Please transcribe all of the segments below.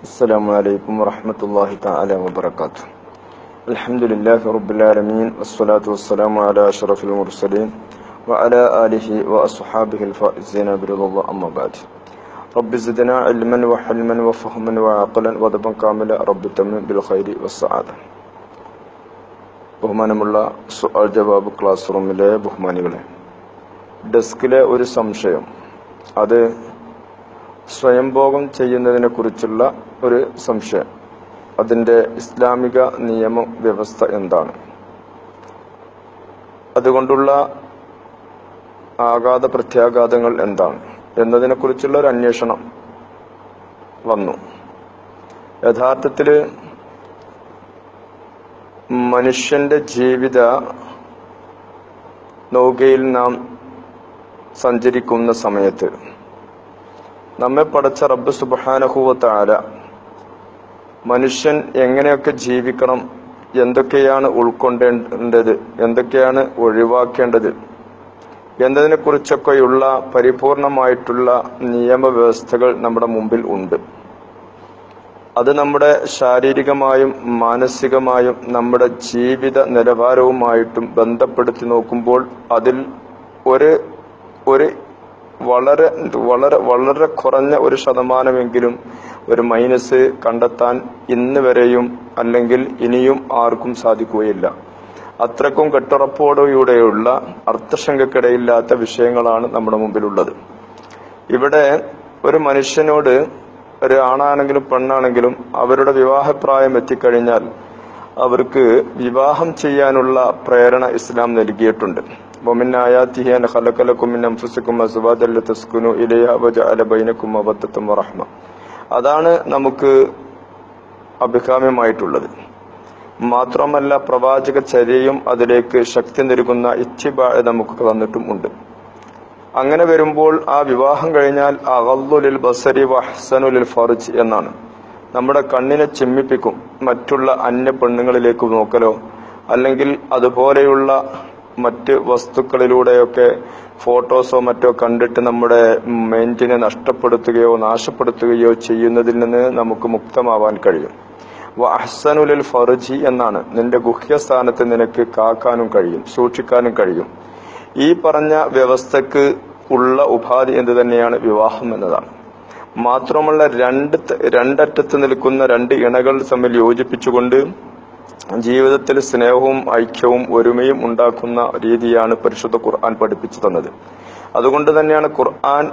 السلام عليكم ورحمة الله تعالى وبركاته. الحمد لله رب العالمين والصلاة والسلام على أشرف المرسلين وعلى آله وأصحابه الفائزين برضا الله أما بعد. رب زدنا علما وحلما وفهما وعقلا وضبا كاملا رب تمم بالخير والسعادة. ബഹുമാനമുള്ള സുആൽ ജവാബ് ക്ലാസ് റൂമിലെ ബഹുമാനികളെ, ഡെസ്കിലെ ഒരു സംശയം, അത് സ്വയംഭോഗം ചെയ്യുന്നതിനെ കുറിച്ചുള്ള ഒരു സംശയം. അതിൻ്റെ ഇസ്ലാമിക നിയമ വ്യവസ്ഥ എന്താണ്, അതുകൊണ്ടുള്ള ആഘാത പ്രത്യാഘാതങ്ങൾ എന്താണ് എന്നതിനെക്കുറിച്ചുള്ള ഒരു അന്വേഷണം വന്നു. യഥാർത്ഥത്തിൽ മനുഷ്യന്റെ ജീവിത നൗകയിൽ നാം സഞ്ചരിക്കുന്ന സമയത്ത് നമ്മെ പടച്ച റബ്ബ് സുബ്ഹാനഹു വ തആല മനുഷ്യൻ എങ്ങനെയൊക്കെ ജീവിക്കണം, എന്തൊക്കെയാണ് ഉൾക്കൊണ്ടേണ്ടത്, എന്തൊക്കെയാണ് ഒഴിവാക്കേണ്ടത് എന്നതിനെ കുറിച്ചൊക്കെയുള്ള പരിപൂർണമായിട്ടുള്ള നിയമവ്യവസ്ഥകൾ നമ്മുടെ മുമ്പിൽ ഉണ്ട്. അത് നമ്മുടെ ശാരീരികമായും മാനസികമായും നമ്മുടെ ജീവിത നിലവാരവുമായിട്ടും ബന്ധപ്പെടുത്തി നോക്കുമ്പോൾ അതിൽ ഒരു വളരെ വളരെ വളരെ കുറഞ്ഞ ഒരു ശതമാനമെങ്കിലും ഒരു മൈനസ് കണ്ടെത്താൻ ഇന്ന് വരെയും അല്ലെങ്കിൽ ഇനിയും ആർക്കും സാധിക്കുകയില്ല. അത്രക്കും കെട്ടുറപ്പോടെയുള്ള അർത്ഥശങ്കക്കിടയില്ലാത്ത വിഷയങ്ങളാണ് നമ്മുടെ മുമ്പിലുള്ളത്. ഇവിടെ ഒരു മനുഷ്യനോട്, ഒരു ആണാണെങ്കിലും പെണ്ണാണെങ്കിലും, അവരുടെ വിവാഹപ്രായം എത്തിക്കഴിഞ്ഞാൽ അവർക്ക് വിവാഹം ചെയ്യാനുള്ള പ്രേരണ ഇസ്ലാം നൽകിയിട്ടുണ്ട്. ومن آياته أن خلق لكم من أنفسكم أزواجا لتسكنوا إليها وجعل بينكم مودة ورحمة. അതാണ് നമുക്ക് അഭികാമ്യമായിട്ടുള്ളത്. മാത്രമല്ല, പ്രവാചക ചര്യയും അതിലേക്ക് ശക്തി നൽകുന്ന ഇത്തിബാ നമുക്ക് തന്നിട്ടും ഉണ്ട്. അങ്ങനെ വരുമ്പോൾ ആ വിവാഹം കഴിഞ്ഞാൽ അഗദ്ദു ലിൽ ബസരി വഅഹ്സനു ലിൽ ഫർജ് എന്നാണ്. നമ്മുടെ കണ്ണിനെ ചിമ്മിപ്പിക്കും. മറ്റുള്ള അന്യ പെണ്ണുങ്ങളിലേക്ക് നോക്കലോ അല്ലെങ്കിൽ അതുപോലെയുള്ള മറ്റ് വസ്തുക്കളിലൂടെയൊക്കെ ഫോട്ടോസോ മറ്റോ കണ്ടിട്ട് നമ്മുടെ മൈൻഡിനെ നഷ്ടപ്പെടുത്തുകയോ നാശപ്പെടുത്തുകയോ ചെയ്യുന്നതിൽ നിന്ന് നമുക്ക് മുക്തമാവാൻ കഴിയും. വഅഹ്സനു ലിൽ ഫർജി എന്നാണ്. നിന്റെ ഗുഹ്യസ്ഥാനത്ത് നിനക്ക് കാക്കാനും കഴിയും, സൂക്ഷിക്കാനും കഴിയും. ഈ പറഞ്ഞ വ്യവസ്ഥക്ക് ഉള്ള ഉപാധി എന്ത് തന്നെയാണ് വിവാഹം എന്നതാണ്. മാത്രമല്ല, രണ്ടറ്റത്ത് നിൽക്കുന്ന രണ്ട് ഇണകൾ തമ്മിൽ യോജിപ്പിച്ചുകൊണ്ട് ജീവിതത്തിൽ സ്നേഹവും ഐക്യവും ഒരുമയും ഉണ്ടാക്കുന്ന രീതിയാണ് പരിശുദ്ധ ഖുർആൻ പഠിപ്പിച്ചു തന്നത്. അതുകൊണ്ട് തന്നെയാണ് ഖുർആൻ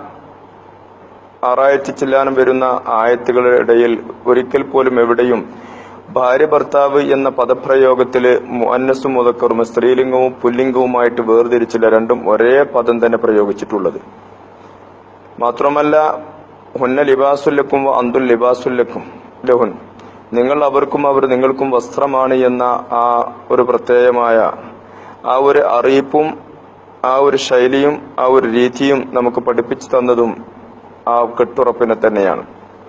6000 ചില്ലാനം വരുന്ന ആയത്തുകളുടെ ഇടയിൽ ഒരിക്കൽ പോലും എവിടെയും ഭാര്യ ഭർത്താവ് എന്ന പദപ്രയോഗത്തില് മുഅന്നസും മുദക്കറും സ്ത്രീലിംഗവും പുല്ലിംഗവുമായിട്ട് വേർതിരിച്ചില്ല. രണ്ടും ഒരേ പദം തന്നെ പ്രയോഗിച്ചിട്ടുള്ളത്. മാത്രമല്ല, ഹുന്ന ലിബാസുല്ലക്കും അന്തുൽ ലിബാസുല്ലക്കും ലഹുൻ, നിങ്ങൾ അവർക്കും അവർ നിങ്ങൾക്കും വസ്ത്രമാണ് എന്ന ആ ഒരു പ്രത്യേകമായ ആ ഒരു അറിയിപ്പും ആ ഒരു ശൈലിയും ആ ഒരു രീതിയും നമുക്ക് പഠിപ്പിച്ചു തന്നതും ആ കെട്ടുറപ്പിനെ തന്നെയാണ്.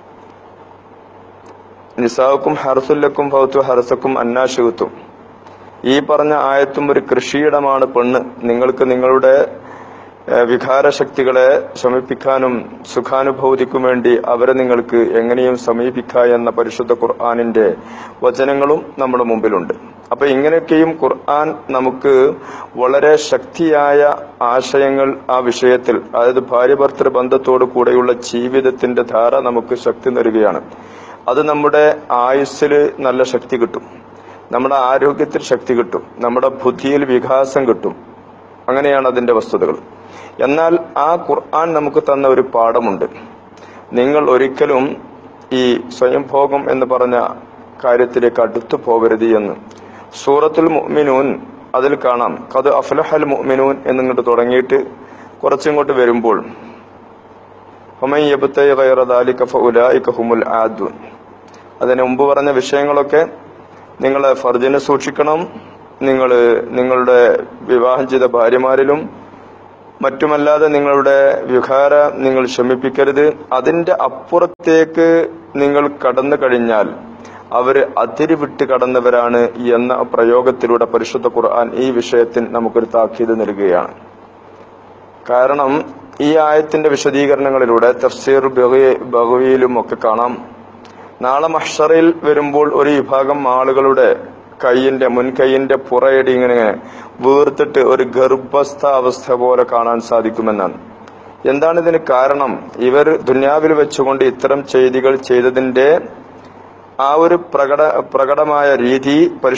നിസാവുക്കും ഹർസുല്ലക്കും ഫൗത്തു ഹർസക്കും അന്നാശുത്തും, ഈ പറഞ്ഞ ആയത്തും ഒരു കൃഷിയിടമാണ് പെണ്ണ്. നിങ്ങൾക്ക് നിങ്ങളുടെ വികാരശക്തികളെ ശമിപ്പിക്കാനും സുഖാനുഭൂതിക്കും വേണ്ടി അവരെ നിങ്ങൾക്ക് എങ്ങനെയും സമീപിക്കുക എന്ന പരിശുദ്ധ ഖുർആനിന്റെ വചനങ്ങളും നമ്മുടെ മുമ്പിലുണ്ട്. അപ്പൊ ഇങ്ങനെയൊക്കെയും ഖുർആൻ നമുക്ക് വളരെ ശക്തിയായ ആശയങ്ങൾ ആ വിഷയത്തിൽ, അതായത് ഭാര്യ ഭർത്തൃ ബന്ധത്തോടു കൂടെയുള്ള ജീവിതത്തിന്റെ ധാര നമുക്ക് ശക്തി നൽകുകയാണ്. അത് നമ്മുടെ ആയുസ്സിൽ നല്ല ശക്തി കിട്ടും, നമ്മുടെ ആരോഗ്യത്തിൽ ശക്തി കിട്ടും, നമ്മുടെ ബുദ്ധിയിൽ വികാസം കിട്ടും. അങ്ങനെയാണ് അതിന്റെ വസ്തുതകൾ. എന്നാൽ ആ ഖുർആൻ നമുക്ക് തന്ന ഒരു പാഠമുണ്ട്. നിങ്ങൾ ഒരിക്കലും ഈ സ്വയംഭോഗം എന്ന് പറഞ്ഞ കാര്യത്തിലേക്ക് അടുത്തു പോകരുത് എന്ന്. സൂറത്തുൽ മുഅ്മിനൂൻ അതിൽ കാണാം, ഖദ് അഫ്ലഹൽ മുഅ്മിനൂൻ എന്നിങ്ങോട്ട് തുടങ്ങിയിട്ട് കുറച്ചിങ്ങോട്ട് വരുമ്പോൾ ഫമൻ യബ്തഗി ഗൈറ ദാലിക ഫഉലൈക ഹുമുൽ ആദൂൻ. അതിന് മുമ്പ് പറഞ്ഞ വിഷയങ്ങളൊക്കെ, നിങ്ങൾ ഫർജിനെ സൂക്ഷിക്കണം, നിങ്ങളുടെ വിവാഹം ചെയ്ത ഭാര്യമാരിലും മറ്റുമല്ലാതെ നിങ്ങളുടെ വികാര നിങ്ങൾ ശമിപ്പിക്കരുത്. അതിന്റെ അപ്പുറത്തേക്ക് നിങ്ങൾ കടന്നു കഴിഞ്ഞാൽ അവര് അതിര് വിട്ട് കടന്നവരാണ് എന്ന പ്രയോഗത്തിലൂടെ പരിശുദ്ധ ഖുർആൻ ഈ വിഷയത്തിൽ നമുക്കൊരു താക്കീത് നൽകുകയാണ്. കാരണം ഈ ആയത്തിന്റെ വിശദീകരണങ്ങളിലൂടെ തഫ്സീർ ബഗവിയിലും ഒക്കെ കാണാം, നാളെ മഹ്ശറിൽ വരുമ്പോൾ ഒരു വിഭാഗം ആളുകളുടെ മുൻകൈയിന്റെ പുറയടി ഇങ്ങനെ വീർത്തിട്ട് ഒരു ഗർഭസ്ഥ അവസ്ഥ പോലെ കാണാൻ സാധിക്കുമെന്നാണ്. എന്താണ് ഇതിന് കാരണം? ഇവർ ദുനിയാവിൽ വെച്ചുകൊണ്ട് ഇത്തരം ചെയ്തികൾ ചെയ്തതിന്റെ ആ ഒരു പ്രകടമായ രീതി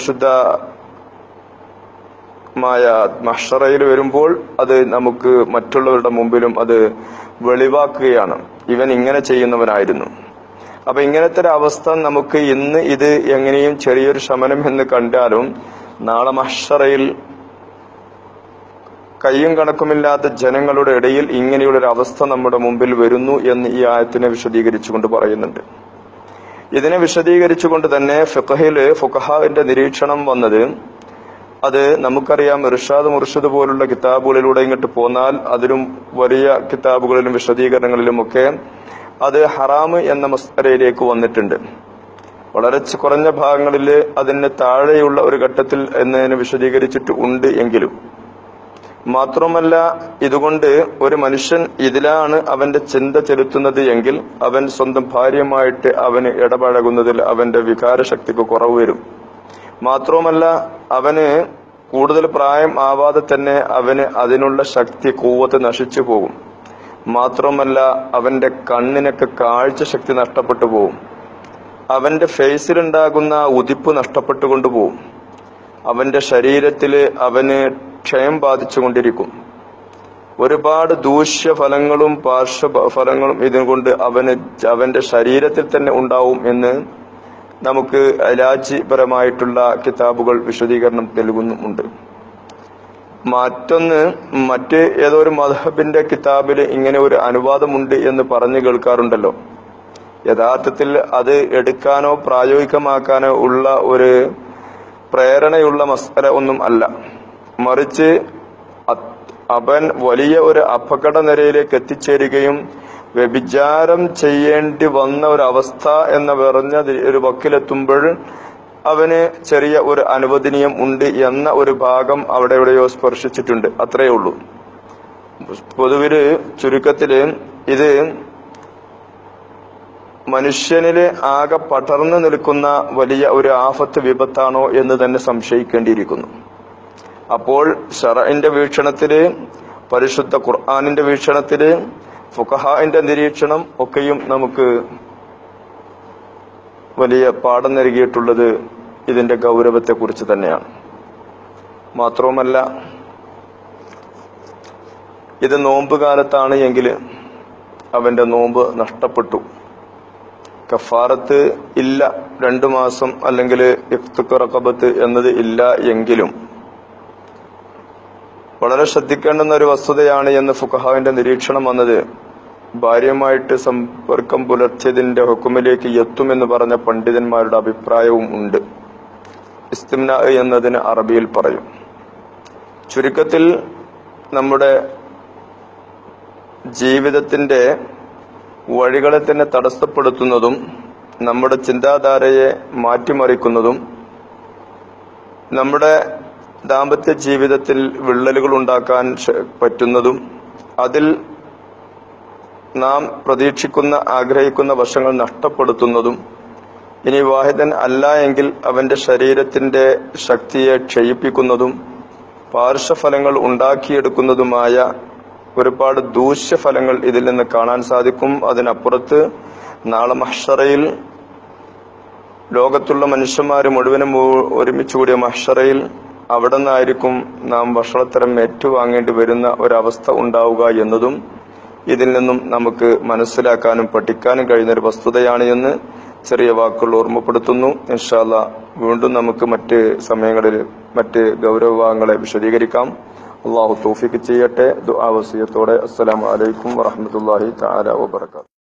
പരിശുദ്ധമായ മഹ്ശറയിൽ വരുമ്പോൾ അത് നമുക്ക് മറ്റുള്ളവരുടെ മുമ്പിലും അത് വെളിവാക്കുകയാണ്. ഇവൻ ഇങ്ങനെ ചെയ്യുന്നവനായിരുന്നു. അപ്പൊ ഇങ്ങനത്തെ ഒരു അവസ്ഥ നമുക്ക് ഇന്ന് ഇത് എങ്ങനെയും ചെറിയൊരു ശമനം എന്ന് കണ്ടാലും നാളെ മഹ്ശറയിൽ കയ്യും കണക്കുമില്ലാത്ത ജനങ്ങളുടെ ഇടയിൽ ഇങ്ങനെയുള്ളൊരു അവസ്ഥ നമ്മുടെ മുമ്പിൽ വരുന്നു എന്ന് ഈ ആയത്തിനെ വിശദീകരിച്ചുകൊണ്ട് പറയുന്നുണ്ട്. ഇതിനെ വിശദീകരിച്ചുകൊണ്ട് തന്നെ ഫുഖഹാന്റെ നിരീക്ഷണം വന്നത്, അത് നമുക്കറിയാം, ഇർഷാദ് മുർഷിദ് പോലുള്ള കിതാബുകളിലൂടെ ഇങ്ങോട്ട് പോന്നാൽ അതിലും വലിയ കിതാബുകളിലും വിശദീകരണങ്ങളിലുമൊക്കെ അത് ഹറാമ് എന്ന മസ്അലയിലേക്ക് വന്നിട്ടുണ്ട്. വളരെ കുറഞ്ഞ ഭാഗങ്ങളിൽ അതിന് താഴെയുള്ള ഒരു ഘട്ടത്തിൽ എന്നതിനെ വിശദീകരിച്ചിട്ട് ഉണ്ട് എങ്കിലും മാത്രമല്ല, ഇതുകൊണ്ട് ഒരു മനുഷ്യൻ ഇതിലാണ് അവന്റെ ചിന്ത ചെലുത്തുന്നത് എങ്കിൽ അവൻ സ്വന്തം ഭാര്യയുമായിട്ട് അവന് ഇടപഴകുന്നതിൽ അവന്റെ വികാരശക്തിക്ക് കുറവ് വരും. മാത്രവുമല്ല, അവന് കൂടുതൽ പ്രായം ആവാതെ തന്നെ അവന് അതിനുള്ള ശക്തി കൂവത്ത് നശിച്ചു പോകും. മാത്രമല്ല, അവന്റെ കണ്ണിനൊക്കെ കാഴ്ച ശക്തി നഷ്ടപ്പെട്ടു പോകും. അവന്റെ ഫേസിലുണ്ടാകുന്ന ഉദിപ്പ് നഷ്ടപ്പെട്ടുകൊണ്ടു പോകും. അവന്റെ ശരീരത്തില് അവന് ക്ഷയം ബാധിച്ചുകൊണ്ടിരിക്കും. ഒരുപാട് ദൂഷ്യഫലങ്ങളും പാർശ്വഫലങ്ങളും ഇതുകൊണ്ട് അവന്റെ ശരീരത്തിൽ തന്നെ ഉണ്ടാവും എന്ന് നമുക്ക് ഇലാജിപരമായിട്ടുള്ള കിതാബുകൾ വിശദീകരണം നൽകുന്നുമുണ്ട്. മറ്റ് ഏതോ ഒരു മദ്ഹബിന്റെ കിതാബില് ഇങ്ങനെ ഒരു അനുവാദമുണ്ട് എന്ന് പറഞ്ഞു കേൾക്കാറുണ്ടല്ലോ. യഥാർത്ഥത്തിൽ അത് എടുക്കാനോ പ്രായോഗികമാക്കാനോ ഉള്ള ഒരു പ്രേരണയുള്ള മസ്അല ഒന്നും അല്ല. മറിച്ച് അവൻ വലിയ ഒരു അപകട നിരയിലേക്ക് എത്തിച്ചേരുകയും വ്യഭിചാരം ചെയ്യേണ്ടി വന്ന ഒരു അവസ്ഥ എന്ന പറഞ്ഞ ഒരു വക്കിലെത്തുമ്പോൾ അവന് ചെറിയ ഒരു അനുവദനീയം ഉണ്ട് എന്ന ഒരു ഭാഗം അവിടെ എവിടെയോ സ്പർശിച്ചിട്ടുണ്ട്. അത്രയേ ഉള്ളൂ. പൊതുവില് ചുരുക്കത്തില് ഇത് മനുഷ്യനില് ആകെ പടർന്നു നിൽക്കുന്ന വലിയ ഒരു ആഫത്ത് വിപത്താണോ എന്ന് തന്നെ സംശയിക്കേണ്ടിയിരിക്കുന്നു. അപ്പോൾ ശറഇന്റെ വീക്ഷണത്തില്, പരിശുദ്ധ ഖുർആനിന്റെ വീക്ഷണത്തില്, ഫുഖഹാന്റെ നിരീക്ഷണം ഒക്കെയും നമുക്ക് വലിയ പാഠം നൽകിയിട്ടുള്ളത് ഇതിന്റെ ഗൗരവത്തെ കുറിച്ച് തന്നെയാണ്. മാത്രവുമല്ല, ഇത് നോമ്പ് കാലത്താണ് എങ്കിൽ അവന്റെ നോമ്പ് നഷ്ടപ്പെട്ടു, കഫാറത്ത് ഇല്ല, 2 മാസം അല്ലെങ്കിൽ ഇഫ്തിഖ് റഖബത്ത് എന്നത് ഇല്ല എങ്കിലും വളരെ ശ്രദ്ധിക്കേണ്ടുന്ന ഒരു വസ്തുതയാണ് എന്ന് ഫുഖഹാന്റെ നിരീക്ഷണം വന്നത്. ഭാര്യയുമായിട്ട് സമ്പർക്കം പുലർത്തിയതിന്റെ ഹുക്കുമിലേക്ക് എത്തുമെന്ന് പറഞ്ഞ പണ്ഡിതന്മാരുടെ അഭിപ്രായവും ഉണ്ട്. ഇസ്തിംനാ എന്നതിന് അറബിയിൽ പറയും. ചുരുക്കത്തിൽ നമ്മുടെ ജീവിതത്തിന്റെ വഴികളെ തന്നെ തടസ്സപ്പെടുത്തുന്നതും നമ്മുടെ ചിന്താധാരയെ മാറ്റിമറിക്കുന്നതും നമ്മുടെ ദാമ്പത്യ ജീവിതത്തിൽ വിള്ളലുകൾ ഉണ്ടാക്കാൻ പറ്റുന്നതും അതിൽ നാം പ്രതീക്ഷിക്കുന്ന ആഗ്രഹിക്കുന്ന വശങ്ങൾ നഷ്ടപ്പെടുത്തുന്നതും ഇനി വാഹിദൻ അല്ല എങ്കിൽ അവന്റെ ശരീരത്തിന്റെ ശക്തിയെ ക്ഷയിപ്പിക്കുന്നതും പാർശ്വഫലങ്ങൾ ഉണ്ടാക്കിയെടുക്കുന്നതുമായ ഒരുപാട് ദൂഷ്യഫലങ്ങൾ ഇതിൽ നിന്ന് കാണാൻ സാധിക്കും. അതിനപ്പുറത്ത് നാളെ മഹ്ശറയിൽ ലോകത്തുള്ള മനുഷ്യന്മാര് മുഴുവനും ഒരുമിച്ചുകൂടിയ മഹ്ശറയിൽ അവിടെ നിന്നായിരിക്കും നാം വഷളത്തരം ഏറ്റുവാങ്ങേണ്ടി വരുന്ന ഒരവസ്ഥ ഉണ്ടാവുക എന്നതും ഇതിൽ നിന്നും നമുക്ക് മനസ്സിലാക്കാനും പഠിക്കാനും കഴിയുന്ന ഒരു വസ്തുതയാണ് എന്ന് ചെറിയ വാക്കുകൾ ഓർമ്മപ്പെടുത്തുന്നു. ഇൻഷാ അല്ലാഹ് വീണ്ടും നമുക്ക് മറ്റ് സമയങ്ങളിൽ മറ്റ് ഗൗരവഭാഗങ്ങളെ വിശദീകരിക്കാം. അള്ളാഹു തൗഫീഖ് ചെയ്യട്ടെ. ദുആ വസിയത്തോടെ അസ്സലാമു അലൈക്കും വറഹ്മത്തുള്ളാഹി തആല വബറകാതുഹു.